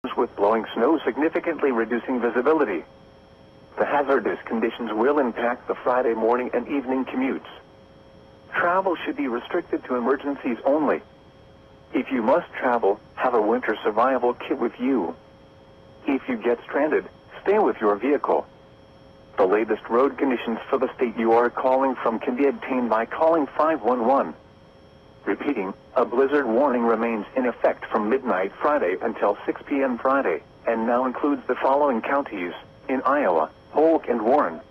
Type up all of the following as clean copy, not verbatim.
with blowing snow significantly reducing visibility. The hazardous conditions will impact the Friday morning and evening commutes. Travel should be restricted to emergencies only. If you must travel, have a winter survival kit with you. If you get stranded, stay with your vehicle. The latest road conditions for the state you are calling from can be obtained by calling 511. Repeating, a blizzard warning remains in effect from midnight Friday until 6 p.m. Friday, and now includes the following counties in Iowa: Polk and Warren.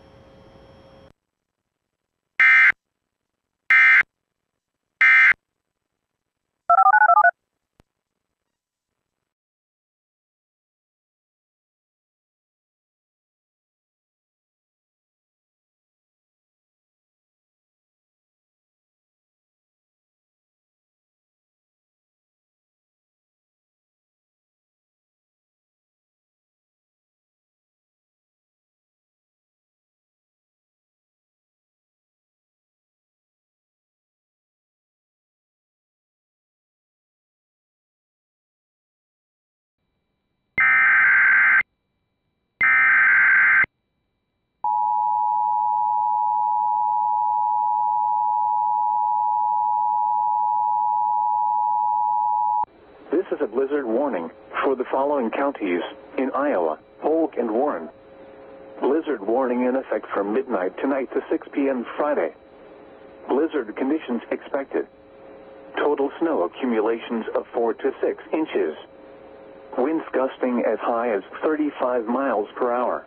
This is a blizzard warning for the following counties in Iowa: Polk and Warren. Blizzard warning in effect from midnight tonight to 6 p.m. Friday. Blizzard conditions expected. Total snow accumulations of 4 to 6 inches. Winds gusting as high as 35 miles per hour.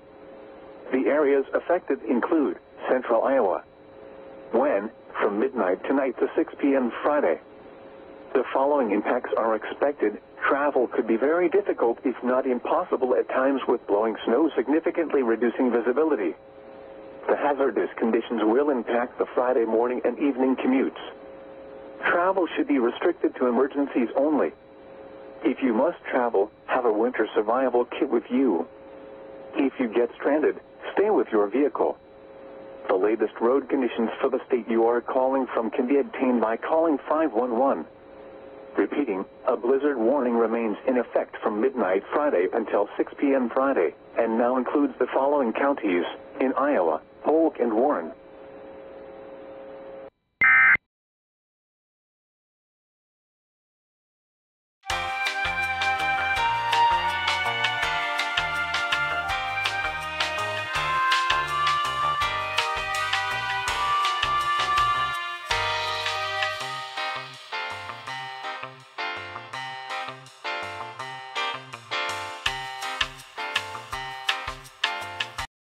The areas affected include central Iowa. When? From midnight tonight to 6 p.m. Friday. The following impacts are expected. Travel could be very difficult, if not impossible at times, with blowing snow significantly reducing visibility. The hazardous conditions will impact the Friday morning and evening commutes. Travel should be restricted to emergencies only. If you must travel, have a winter survival kit with you. If you get stranded, stay with your vehicle. The latest road conditions for the state you are calling from can be obtained by calling 511. Repeating, a blizzard warning remains in effect from midnight Friday until 6 p.m. Friday, and now includes the following counties in Iowa: Polk and Warren.